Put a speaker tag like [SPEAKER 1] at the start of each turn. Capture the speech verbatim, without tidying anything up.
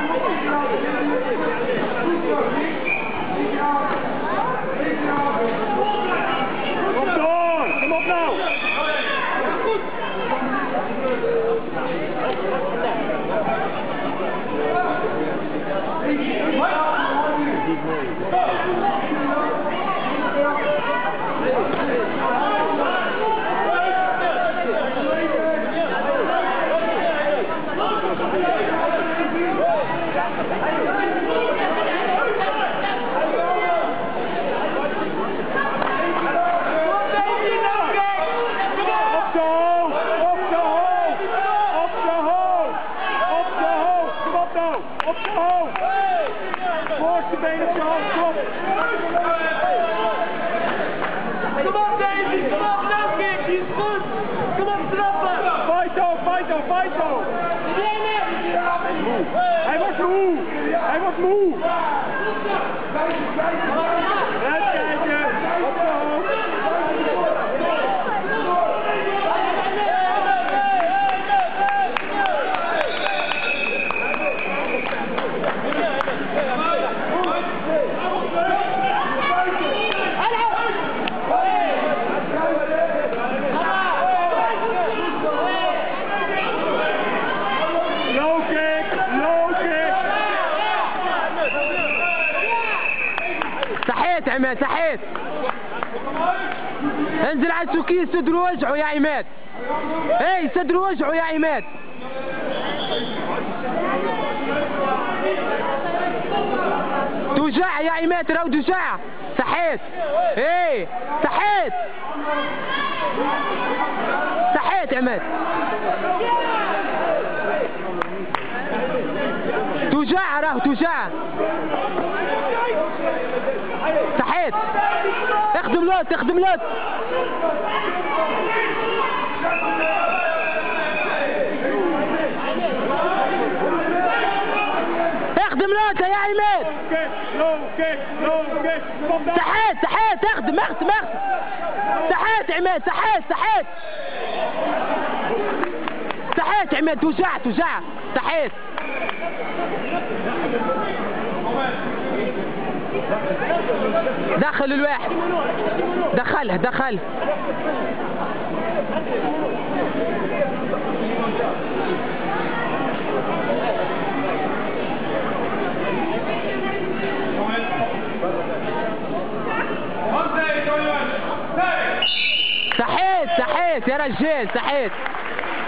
[SPEAKER 1] Kom op nou! Op je hoofd! Voorste been op je hoofd, kom! Kom op Davy, kom op, nou kick, die is goed! Kom op, trappen! Fighto, fighto, fighto! Hij wordt moe! Hij wordt moe! Uitkijken! Op je hoofd!
[SPEAKER 2] صحيت عماد صحيت. انزل على السوكي صدر وجعه يا عماد. اي صدر وجعه يا عماد. توجع يا عماد راهو توجع. صحيت. اي صحيت. صحيت عماد. توجع راهو توجع. صحيت. اخدم لوت اخدم لوت. اخدم لوت يا عماد. صحيت صحيت اخدم اخدم اخدم. صحيت عماد صحيت صحيت. صحيت عماد توجع توجع. صحيت. دخل الواحد. دخله دخله. صحيت صحيت يا رجال صحيت.